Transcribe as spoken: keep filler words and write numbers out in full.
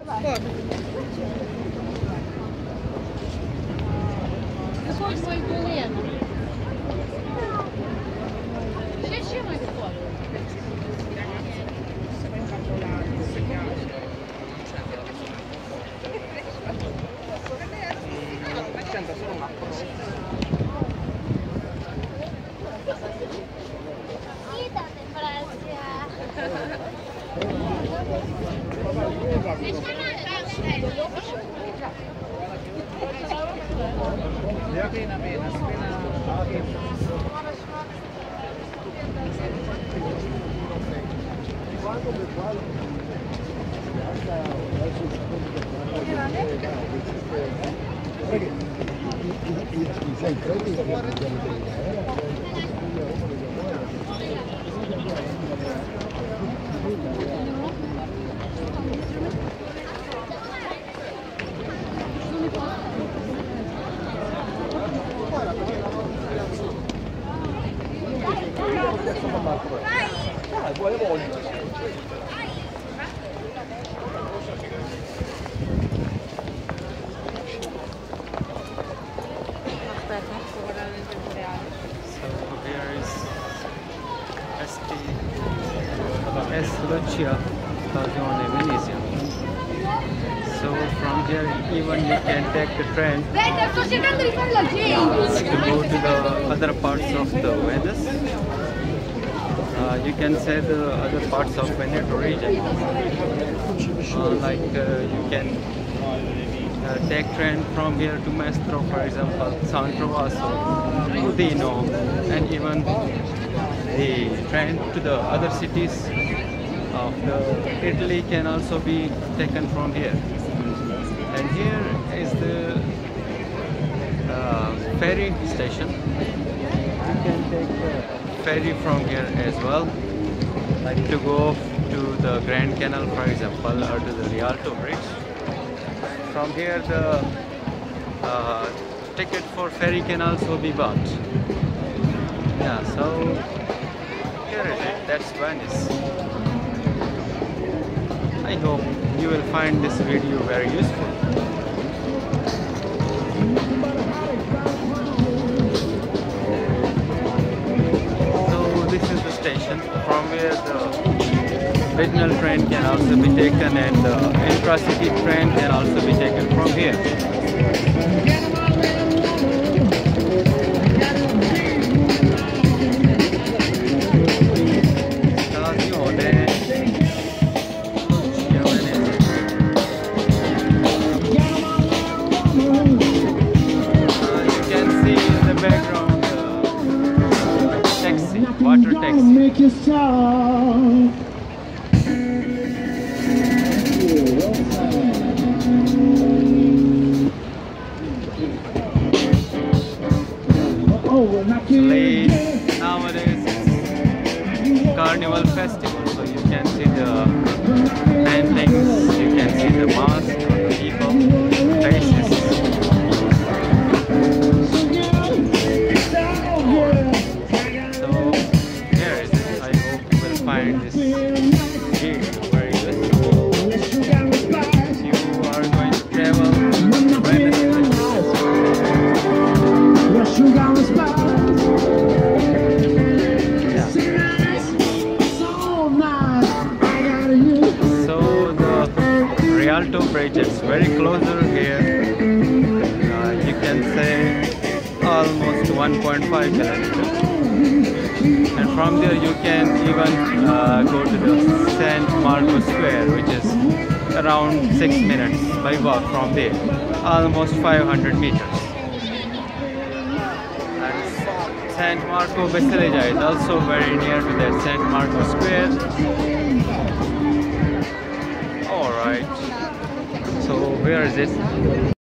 Какой свой билет? Ще ми відходимо? As Lucia Stazione, Venezia. So from here even you can take the train uh, to go to the other parts of the Venice. Uh, you can say the other parts of Veneto region. Uh, like uh, you can uh, take train from here to Mestro, for example, San Trovaso, Udino, and even the train to the other cities of the Italy can also be taken from here. And here is the uh, ferry station. You can take the ferry from here as well, like to go to the Grand Canal, for example, or to the Rialto bridge. From here the uh, ticket for ferry can also be bought. Yeah, so here is it. That's Venice. I hope you will find this video very useful. So this is the station from where the regional train can also be taken, and the intra-city train can also be taken from here. Water taxi. Make you strong. Late nowadays it's Carnival festival, so you can see the paintings, you can see the masks, the people, faces. Find this game very good. If you are going to travel to Venice, yeah. So the Rialto bridge is very closer here. Uh, you can say almost one point five kilometers. And from there you can even uh, go to the Saint Marco Square, which is around six minutes by walk from there, almost five hundred meters. And Saint Marco Basilica is also very near to that Saint Marco Square. Alright, so where is it?